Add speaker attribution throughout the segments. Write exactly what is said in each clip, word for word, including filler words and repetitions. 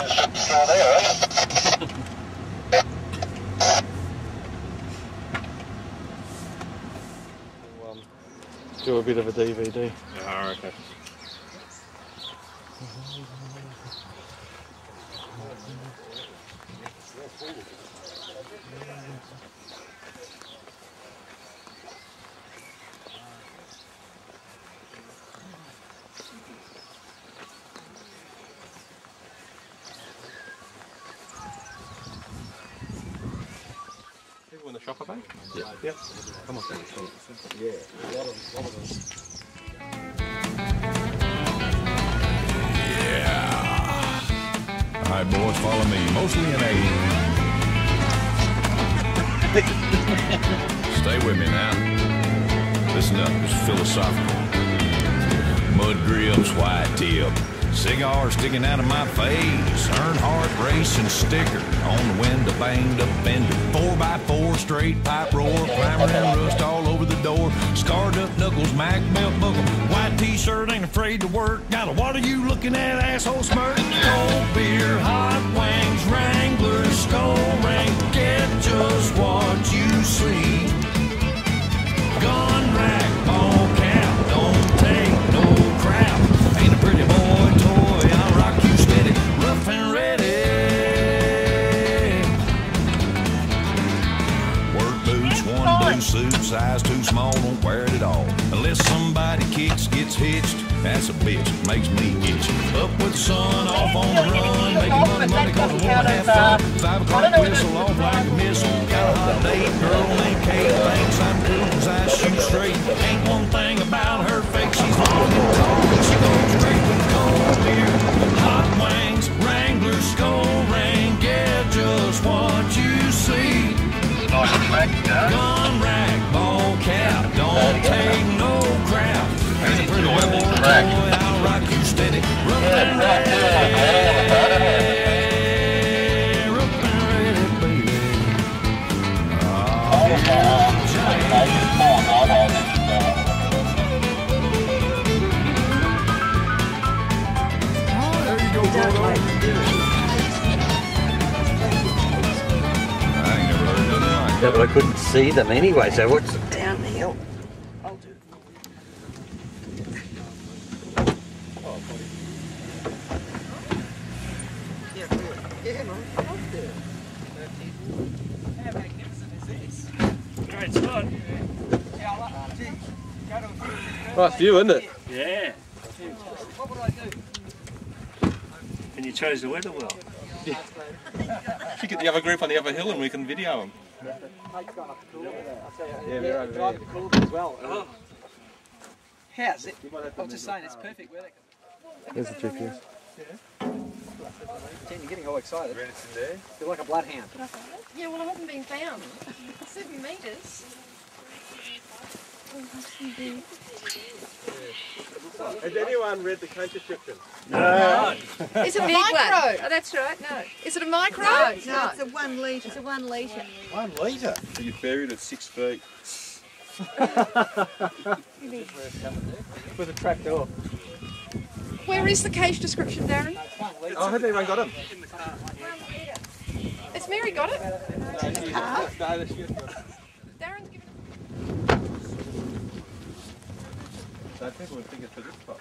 Speaker 1: Still there, eh?
Speaker 2: We'll, um, do a bit of a D V D.
Speaker 3: Oh, okay.
Speaker 2: People in the shop, I think? Yeah. Yeah. Come on.
Speaker 3: Yeah, a lot of, a lot of them.
Speaker 4: All right, boys, follow me. Mostly in A. Stay with me now. Listen up, it's philosophical. Mud grips, white tip, cigar sticking out of my face. Earnhardt racing sticker on the window, banged up fender. Four by four, straight pipe roar, primer and rust all over the door. Scarred up knuckles, Mac belt buckle. White t-shirt, ain't afraid to work. Got a what are you looking at, asshole smirk? Cold beer, hot wings, Wrangler, skull ring. Get just what you see. Gun rack, ball cap, don't take no crap. Ain't a pretty boy toy, I'll rock you steady, rough and ready. Work boots, one blue suit, size too small, don't wear it at all. Unless somebody kicks, gets hitched, that's a bitch, makes me itch. Up with the sun, off on the run, making money, money, cause I wanna have fun. Five o'clock whistle, off like a missile. Got a hot date, girl named Kate, thinks I'm cool cause I shoot straight. Ain't one thing about her fake, she's long and tall, and she goes straight with cold beer. Hot wings, Wrangler, skull ring, get just what you see. Gun rack, ball cap, don't take no crap. Ain't a pretty boy, I'll rock you steady. Rough and ready, rough and ready, baby. Oh, there you go, Gordo. I ain't never heard nothing like that.
Speaker 5: Yeah, but I couldn't see them anyway, so what's down the hill? I'll do it. Yeah, good. Yeah, man. I'll do it.
Speaker 6: How magnificent is this?
Speaker 3: Great spot.
Speaker 6: Yeah, I like it. Go to a few.
Speaker 2: Nice view, isn't it?
Speaker 3: Yeah.
Speaker 6: What would I do?
Speaker 3: And you chose the weather well.
Speaker 2: Yeah. Should get the other group on the other hill and we can video them.
Speaker 6: Mate's gone up the cooler there. I'll tell you.
Speaker 2: Yeah, they're over
Speaker 6: drive
Speaker 2: there.
Speaker 6: the cooler as well. Oh. How's it? I was just saying, it's perfect weather.
Speaker 2: There's the G P S.
Speaker 6: Jen, you're getting all excited. You're like a bloodhound.
Speaker 7: Yeah, well, I haven't been found. Seven metres.
Speaker 2: Has anyone read the country description?
Speaker 3: No.
Speaker 7: Is it a micro? Oh, that's right, no. Is it a micro?
Speaker 8: No,
Speaker 7: No.
Speaker 8: no, it's a one litre. It's a one litre.
Speaker 2: One litre? So you're buried at six feet.
Speaker 6: With a trapdoor.
Speaker 7: Where is the cage description, Darren?
Speaker 2: Oh, has anyone got him?
Speaker 7: Has Mary got it?
Speaker 2: No, that's you.
Speaker 7: Darren's given
Speaker 2: So people would think it's a good spot.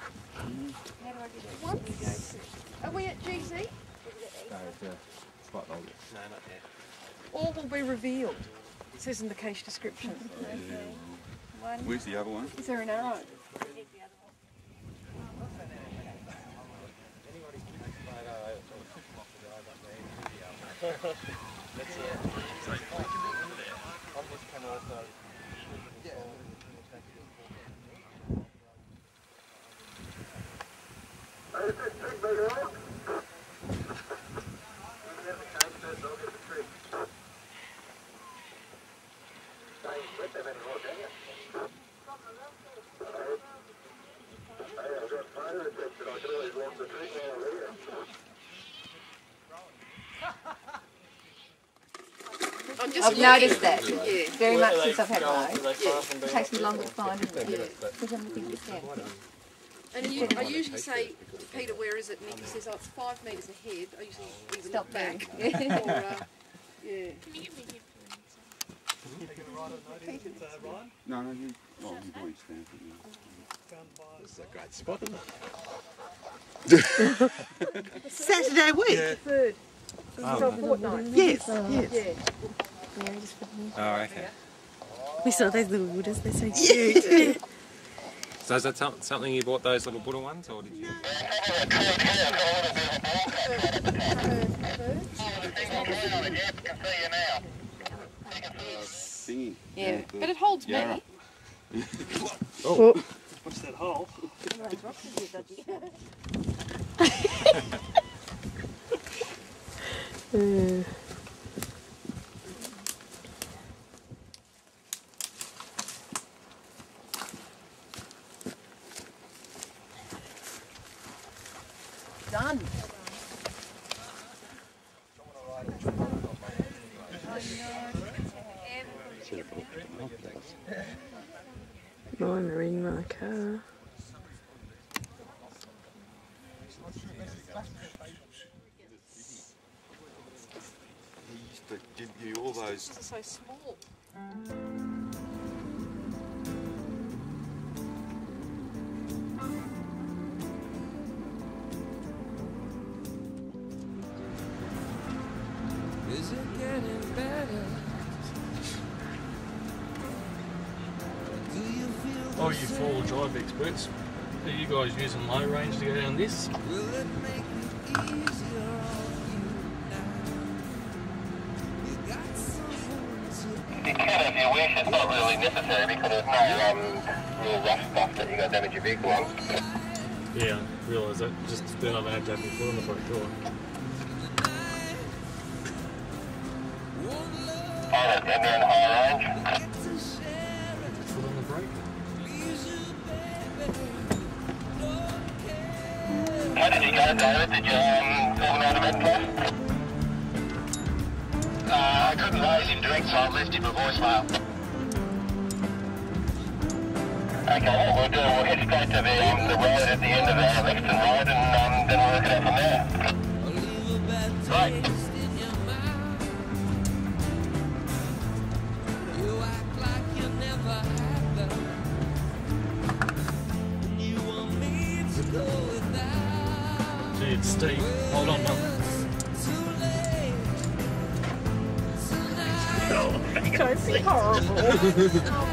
Speaker 7: Once. Are we at G C?
Speaker 2: No, it's a spot older. No, not yet.
Speaker 7: All will be revealed. It says in the cage description.
Speaker 2: Where's the other one?
Speaker 7: Is there an arrow?
Speaker 8: I've noticed that. Yeah. Very much since I've had mine. Yeah. It takes me longer to find them. Yeah. Because I'm looking at this down.
Speaker 7: And you, I usually say, Peter, where is it? And he says, oh, it's five metres ahead. I usually either
Speaker 8: Stop
Speaker 7: look back
Speaker 8: there.
Speaker 7: or, uh, yeah.
Speaker 1: No, no, you. Oh, you've already stamped it now.
Speaker 2: This is a great spot, isn't it?
Speaker 6: Saturday week.
Speaker 7: Third.
Speaker 2: Oh,
Speaker 7: Fortnight.
Speaker 6: Yes, yes.
Speaker 7: Yeah.
Speaker 2: oh, okay.
Speaker 9: We saw those little Buddhas, they're so cute.
Speaker 2: So is that some, something you bought, those little Buddha ones, or did you?
Speaker 1: Singing.
Speaker 8: Yeah, but it holds
Speaker 1: Yeah.
Speaker 8: me.
Speaker 3: Oh. What's that hole?
Speaker 9: Mm.
Speaker 7: Done.
Speaker 9: I'm in my car.
Speaker 1: He used to give you all those.
Speaker 7: It's so small.
Speaker 10: Is it getting better? Do you feel
Speaker 3: Oh, you four-wheel drive experts. Are you guys using low range to go down this?
Speaker 10: will it make it easier on you now? You got someone to
Speaker 11: You can if you wish, it's not really necessary because there's no um, real rough stuff that you're going to damage your vehicle on.
Speaker 3: Yeah, I realise that. Just then I've had that before on the front door.
Speaker 11: Alright, then you're in high range.
Speaker 3: Foot on the brake.
Speaker 11: How did you go, David? Did you um, film out of it? Uh, I couldn't raise him direct, so I left him a voicemail. Okay, what we'll do, we'll head straight to the, um, the road at the end of our Lexington Road and um, then we'll work it out from there. Right.
Speaker 3: Gee, it's steep. Hold on, Mum.
Speaker 7: Don't be horrible.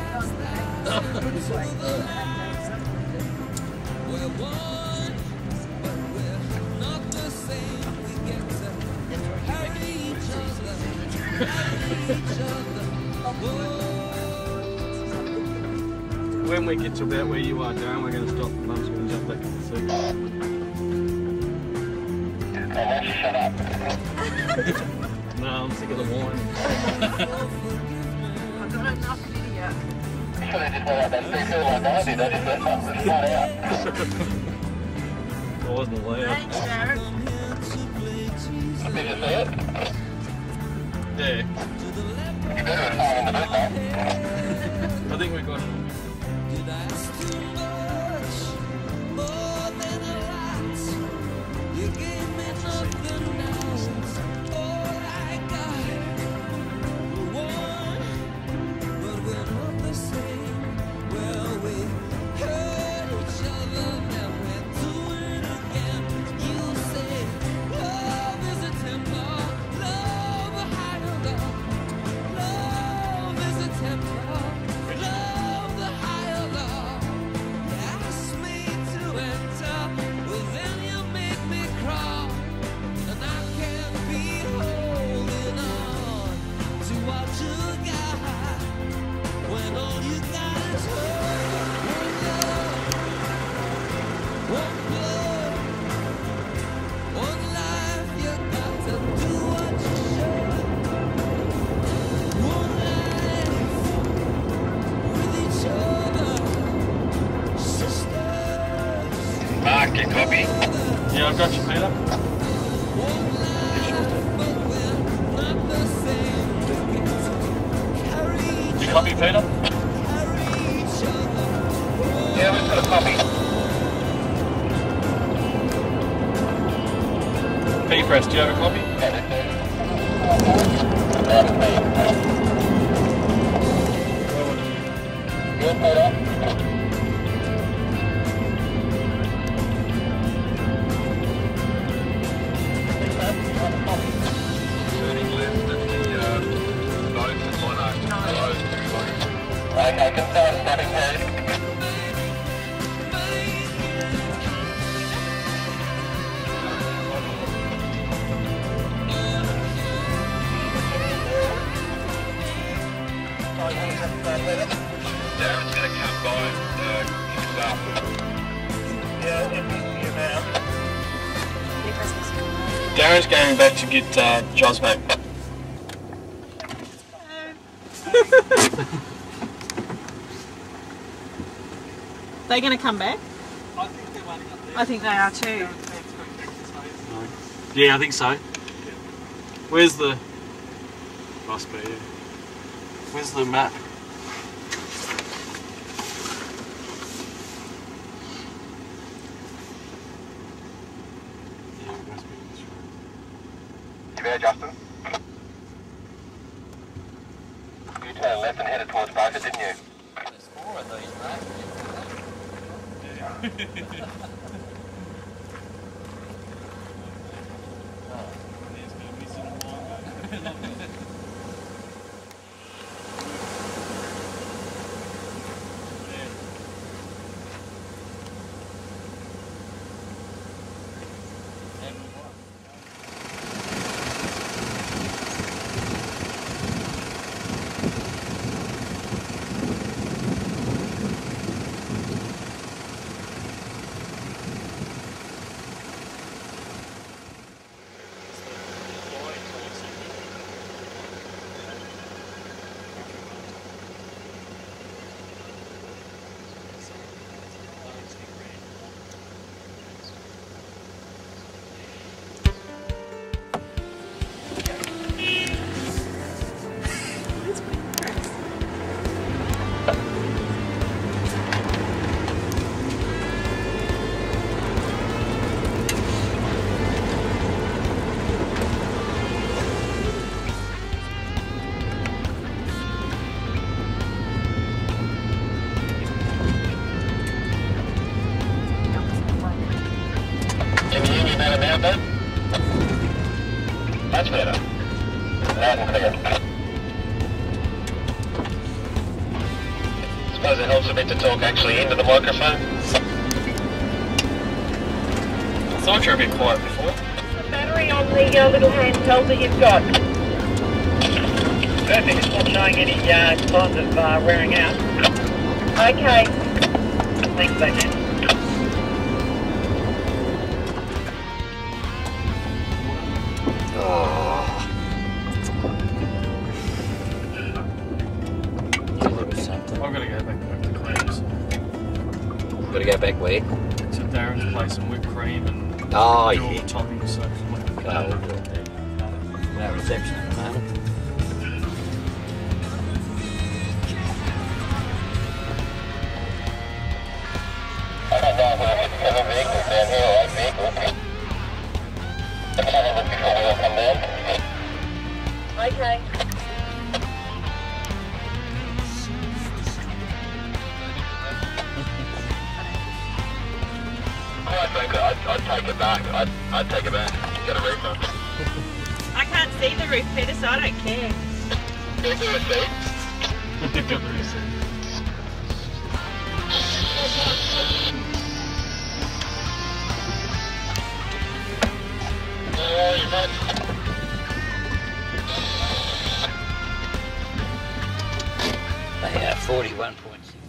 Speaker 3: When we get to about where you are, Darren, we're going to stop. Mum's going to jump back in the seat.
Speaker 11: Oh, shut up.
Speaker 3: No, I'm sick of the wine.
Speaker 7: I've got enough video.
Speaker 11: You should have just went out that street hill like I did. I just left up the spot out.
Speaker 3: I wasn't allowed.
Speaker 7: Thanks, Darren.
Speaker 11: Did you see it?
Speaker 3: Yeah.
Speaker 11: You better have found in the boot, though.
Speaker 3: I think we got it.
Speaker 10: Did I ask too much? More than a lot. You gave me nothing now. All I got. One, but we're not the same. Well, we hurt each other, now we're doing it again. You say love is a temper, love a higher love. Love is a temper. Love the higher love. You asked me to enter, well then you make me crawl, and I can't be holding on to what you got when all you got is one love, one blood, one life. You got to do what you should. One life with each other, sisters.
Speaker 11: Mark, you copy?
Speaker 3: Yeah, I've got you, Peter.
Speaker 10: One life, but we're not the same. Carry
Speaker 3: You copy, Peter?
Speaker 10: carry each other.
Speaker 11: Yeah, we've got a copy.
Speaker 3: Crest, do you have a copy?
Speaker 2: Turning left at the uh, boat at Monarch.
Speaker 11: Okay, confirm, stepping through.
Speaker 2: Darren's going to come by and uh, pick us up.
Speaker 11: Yeah, it's you now.
Speaker 3: Darren's going back to get uh, Joz back.
Speaker 6: They going to come back? I think they are too.
Speaker 3: Yeah, I think so. Where's the... Must be, yeah. Where's the map? Yeah, it must be this road.
Speaker 11: You there, Justin? You turned left and headed towards Barker, didn't you?
Speaker 5: There's four of these, mate.
Speaker 11: Much better. Loud and clear. Suppose it helps a bit to talk actually into the microphone.
Speaker 3: I thought you were a bit quiet before.
Speaker 12: The battery on the uh, little handheld that you've got. Perfect, it's not showing any uh, signs of uh, wearing out. Okay. Thanks, Batman.
Speaker 3: I've got to go back, back to Creams.
Speaker 5: Got to go back where?
Speaker 3: To Darren's place and whipped cream and
Speaker 5: Oh,
Speaker 3: all
Speaker 5: yeah.
Speaker 3: the toppings. So
Speaker 5: Oh, no reception at the moment.
Speaker 11: I don't know if we'll get seven vehicles down here or eight vehicles. Let's have a look before we all come down.
Speaker 12: Okay.
Speaker 11: Quite frankly, I'd, I'd take it back. I'd, I'd take it back. Get a refund.
Speaker 12: I can't see the roof, Peter, so I don't care.
Speaker 11: Here's the receipt. Oh, you mate.
Speaker 5: They are forty-one point six.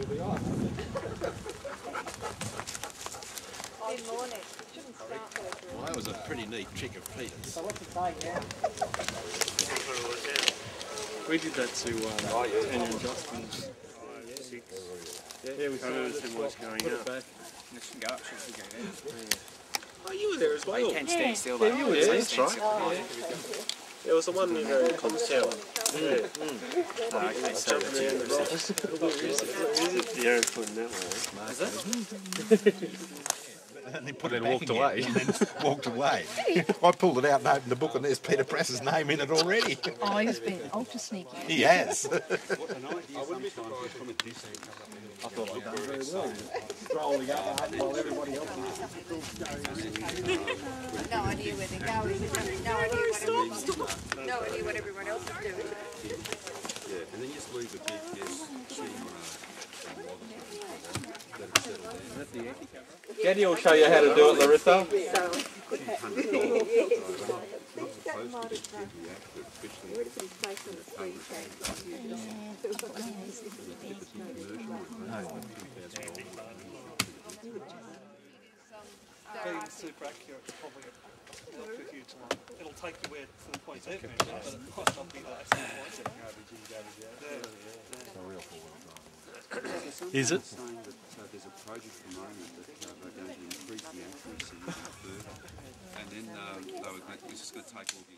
Speaker 1: Well, that was a pretty neat trick of Peter's.
Speaker 6: So what's it say now?
Speaker 3: We did that to um, Tanya and Justin's.
Speaker 2: Six.
Speaker 3: Yeah, yeah, we started to see what's going up. Back.
Speaker 2: Oh, you were there as well.
Speaker 6: You can stand still.
Speaker 3: Yeah, you were there, that's right.
Speaker 6: Oh,
Speaker 3: Yeah. It was the one near the comms tower. Yeah.
Speaker 6: Oh, okay, so
Speaker 3: Jumping around the rocks. The aeroplane that way. Is it?
Speaker 1: And they put
Speaker 2: And
Speaker 1: it
Speaker 2: then
Speaker 1: back
Speaker 2: walked
Speaker 1: again,
Speaker 2: away.
Speaker 1: and then walked away. I pulled it out and opened the book, and there's Peter Press's name in it already.
Speaker 8: Oh, he's been ultra sneaky.
Speaker 1: He has.
Speaker 2: I wouldn't be surprised from a distance. I thought I'd done very well.
Speaker 6: Rolling up while everybody else is.
Speaker 8: No idea where they're going. No idea what everyone, no idea what everyone else is doing.
Speaker 2: Yeah, and then you just leave the G P S machine uh, let it settle down.
Speaker 3: Gaddy will show you how to do it, Larissa.
Speaker 13: Being super accurate is probably not a huge one. It'll take you where full points have measured, but it might not be like full points.
Speaker 3: Is it?
Speaker 2: Saying that uh, there's a project at the moment that uh, they're going to increase the accuracy even further, and then um, they were going, it's just going to take all the.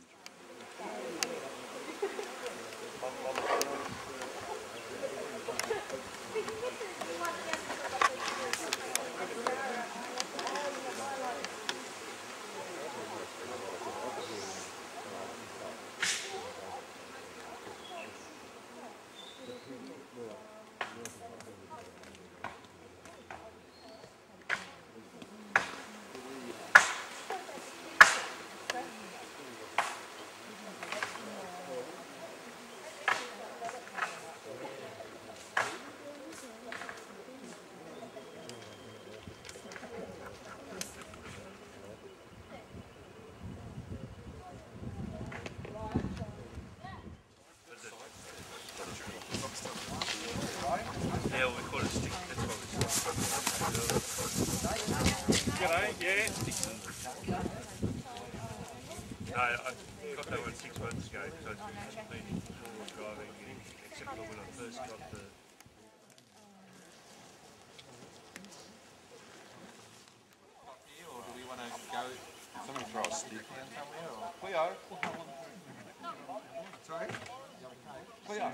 Speaker 13: Yeah, we call it stick. That's what we call it. G'day, yeah. No, I got that one six months ago because I've been all driving, except for when I first got the.
Speaker 1: Or do we want to go? Somebody throw a stick in somewhere, or Cleo? Sorry? Cleo?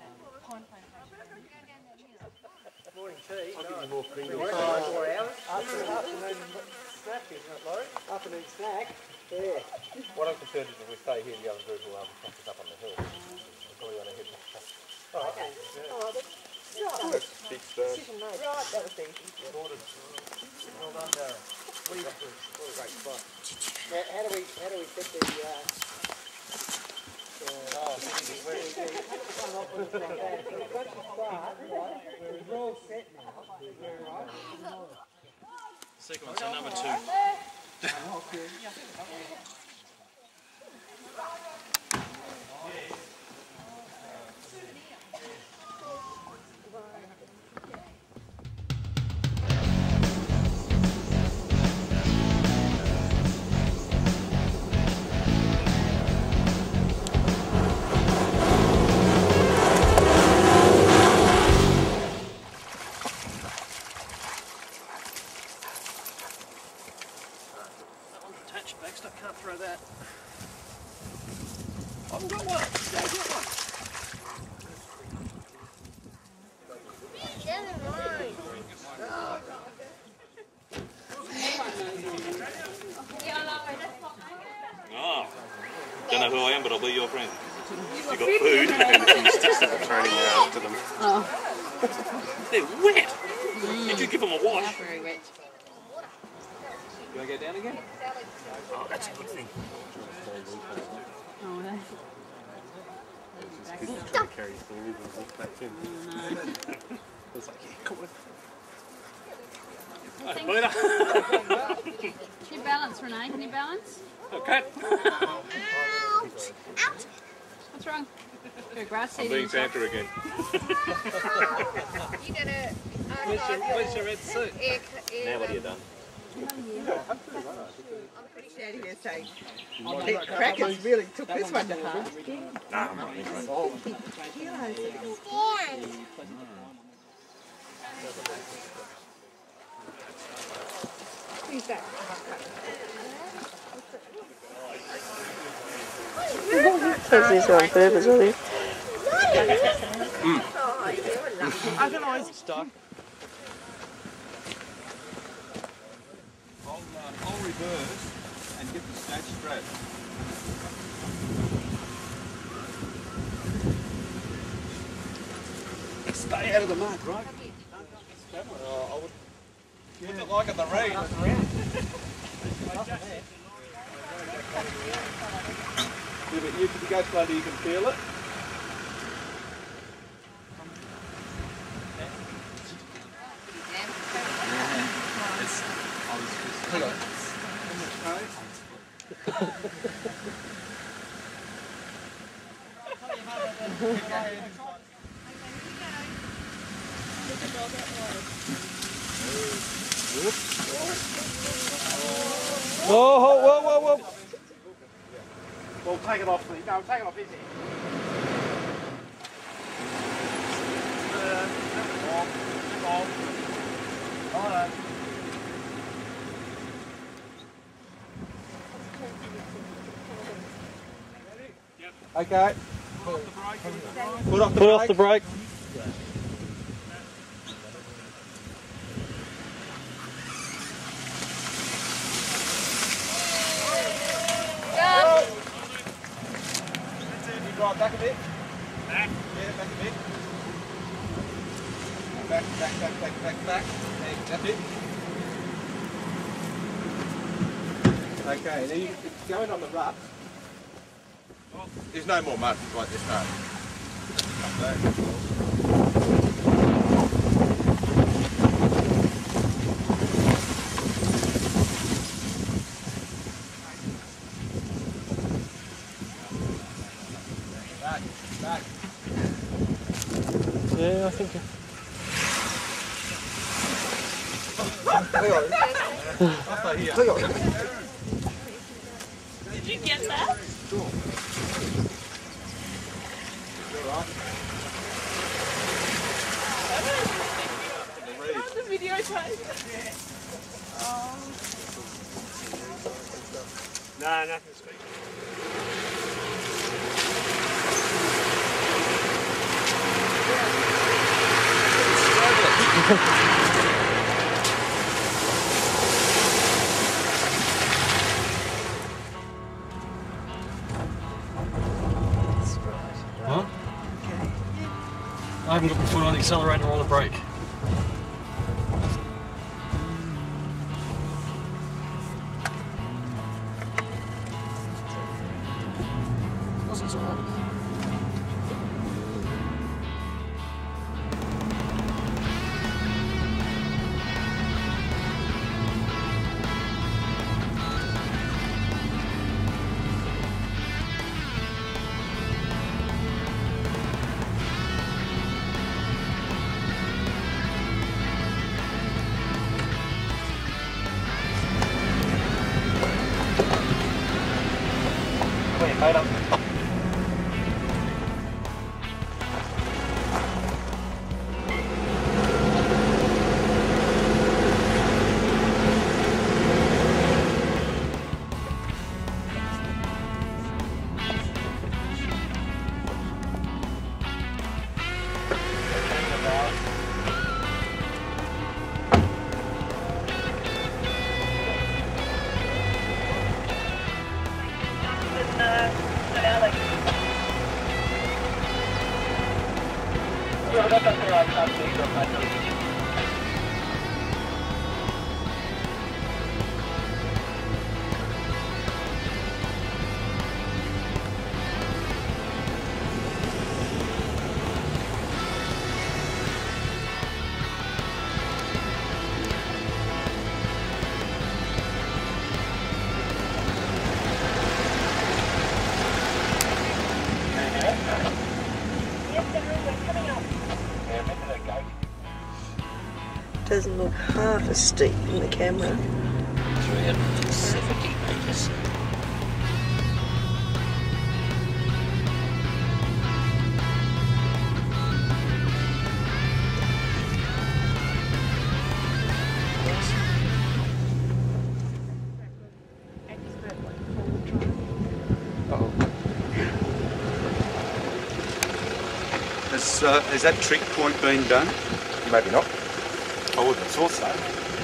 Speaker 6: Morning tea.
Speaker 3: I'll give you more cream.
Speaker 6: Four hours. Afternoon snack, isn't it, Laurie? Afternoon snack. Yeah.
Speaker 2: What I'm concerned is if we stay here, the other group will um, catch us up on the hill. We're probably going to head back.
Speaker 6: Oh, okay. Oh, that's
Speaker 2: That's big stuff.
Speaker 6: decision made. Right, that was easy. Well done, Darren. What, you, what a great spot. Now, how do we how do we fit the uh, uh, oh, where do we do? Come up with from there. So we've got to start, right? We're all set now. We're right.
Speaker 3: Sequence number two. Attached Baxter, can't throw that. I haven't got one. Yeah, I got one.
Speaker 14: Oh, don't know who I am, but I'll be your friend. You got food.
Speaker 3: And a few sticks that were thrown in there after them.
Speaker 14: Oh. They're wet.
Speaker 8: Mm.
Speaker 14: Did you give them a wash?
Speaker 8: Not very wet.
Speaker 3: You want to go down again?
Speaker 14: Oh, that's a good thing.
Speaker 8: Oh, no.
Speaker 3: Carry food and walk back in. I was like, yeah, come on.
Speaker 14: Hey, Peter.
Speaker 8: Can you balance, Renee? Can you balance?
Speaker 14: Okay.
Speaker 8: Ouch! Ouch! What's wrong?
Speaker 3: Yeah,
Speaker 8: brush
Speaker 14: I'm
Speaker 8: it
Speaker 14: being
Speaker 8: in.
Speaker 14: Santa again.
Speaker 7: You did it.
Speaker 13: Where's your, where's your red suit?
Speaker 7: Air, air,
Speaker 14: Now what have you done?
Speaker 7: I'm pretty sure.
Speaker 6: Standing there saying, oh, the crackers really took this one to heart.
Speaker 14: Nah, I'm not interested.
Speaker 8: Who's that?
Speaker 9: Does this on purpose, will you?
Speaker 6: I can always stop.
Speaker 2: I'll, uh, I'll reverse and get the snatch straight. Stay out of the mud, right?
Speaker 1: Oh, I would. What's it like at the rain?
Speaker 3: Yeah, but you, if you go slowly, you can feel it. Whoa, whoa, whoa, whoa, whoa. Well, take it off, please. No, take it off, is it? Okay. Put off the brake. Put off the brake.
Speaker 1: Right, back a bit. Back? Yeah, back a bit. Back, back, back, back, back, back. There, that's it. Okay, then you going on the rut. There's no more mud like this, no. Back, back.
Speaker 3: Yeah, I think.
Speaker 9: Did you get that?
Speaker 1: Sure.
Speaker 9: The videotape. Oh.
Speaker 13: No, nothing to speak.
Speaker 3: Huh? I haven't got my foot on the accelerator or the brake. Wasn't so hard.
Speaker 6: Wait, hold up.
Speaker 12: Uh, Alex.
Speaker 15: doesn't look half as steep in the camera.
Speaker 5: three hundred seventy metres.
Speaker 2: Has, uh, has that trick point been done?
Speaker 1: Maybe not. I wouldn't have thought so.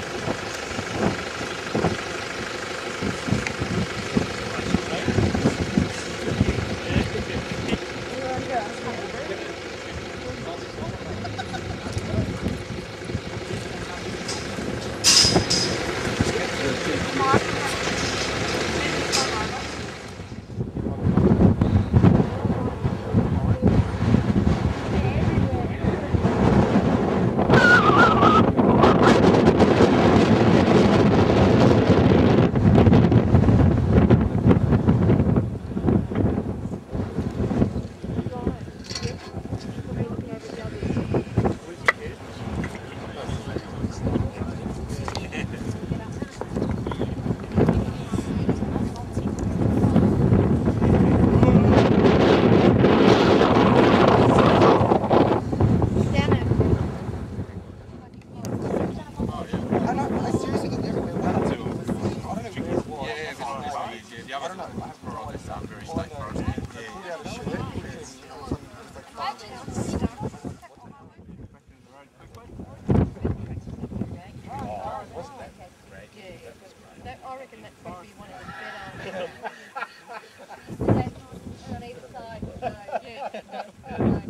Speaker 7: I reckon that's probably one of the better. On either side, so yeah.